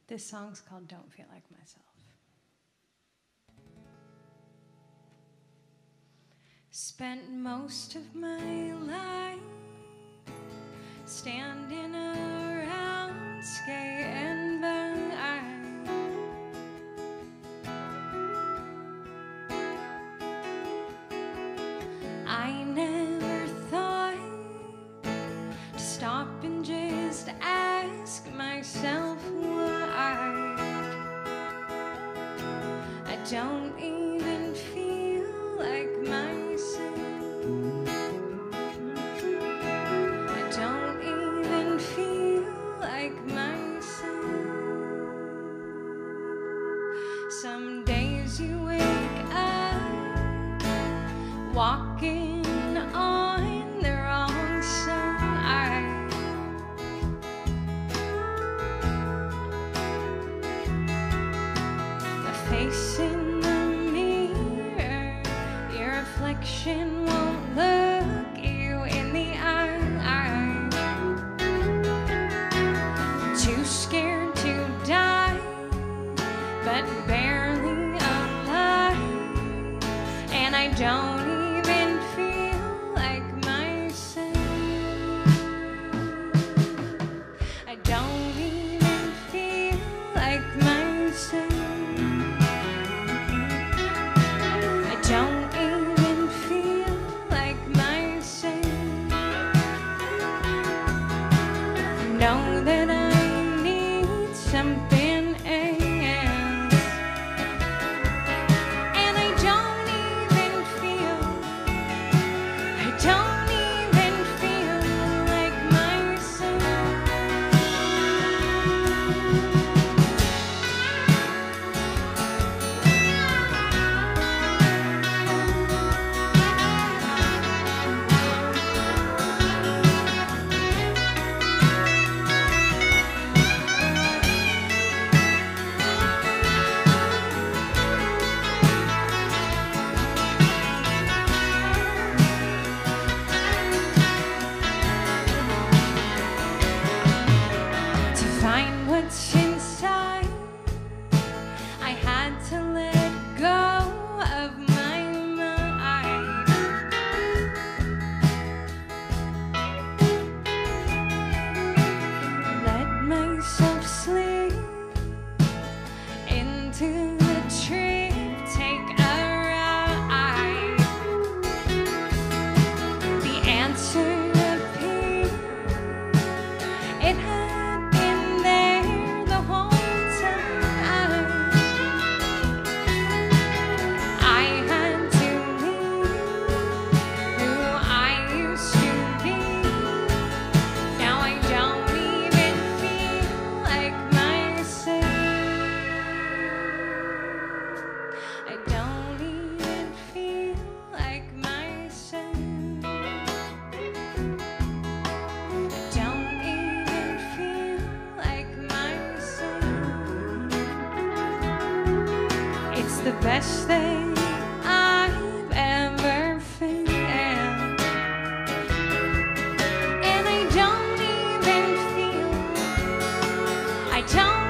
This song's called Don't Feel Like Myself. Spent most of my life standing around skating by. I never thought to stop and just ask myself why. I don't even feel like myself. I don't even feel like myself. Some days you wake up walking on the wrong side. A face in the mirror, your reflection won't look you in the eye. Too scared to die, but barely alive. And I don't even feel like myself. I don't even feel like myself. I don't even feel like myself. I know that I need something else. And I don't even feel like myself. To find what's inside, I had to let go of my mind. Let myself slip into the trip, take a ride. The answer appeared. It had been there the whole time. I had to leave who I used to be. Now I don't even feel like myself. I don't even feel like myself. I don't even feel like myself. It's the best thing I've ever felt. And I don't even feel, I don't